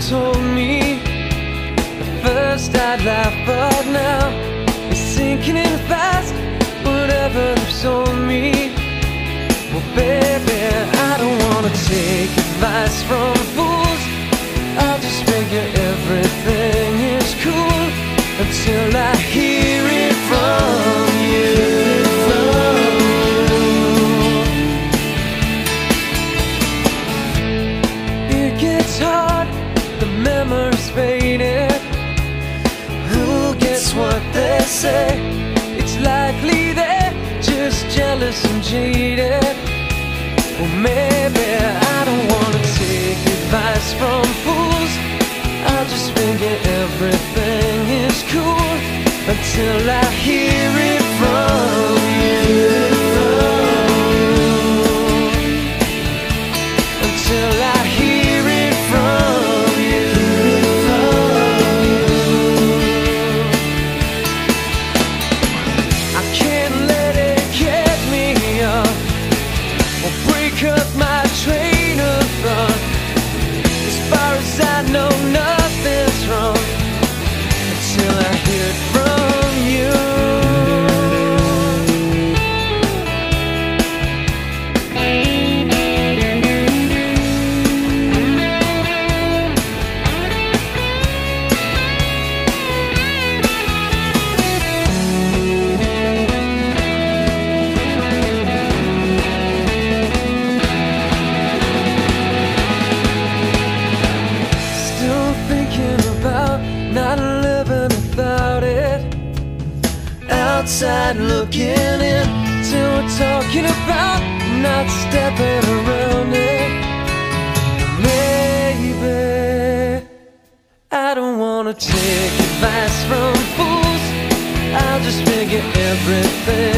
told me at first I'd laugh, but now it's sinking in fast. Whatever they've sold me, well baby, I don't wanna take advice from fools. I'll just figure everything is cool until I hear it from you. It gets hard, the memories faded. Who gets what they say? It's likely they're just jealous and jaded. Well maybe I don't wanna take advice from fools. I'll just figure everything is cool until I hear it from you. Until I hear it from you. I can't let it get me up or break up my train of thought. As far as I know, nothing's wrong until I hear it from you. Still thinking about not living without it. Outside looking in, till we're talking about not stepping around it. Maybe I don't wanna take advice from fools. I'll just figure everything